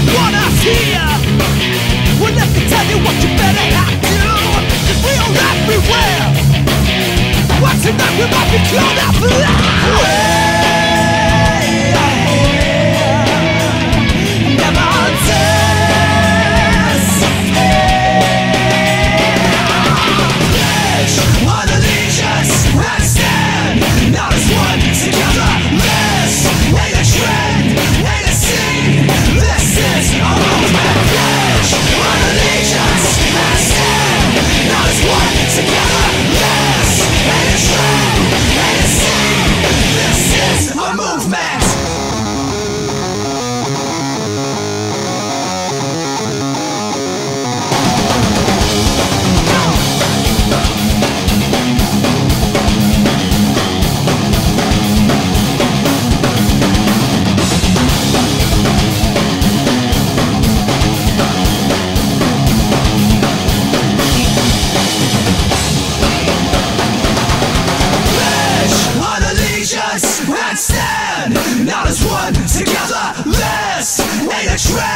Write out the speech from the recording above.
want us here. We're left to tell you what you better not do, 'cause we are everywhere. What's enough, we might be called out for life. And stand, not as one, together, this ain't a trend.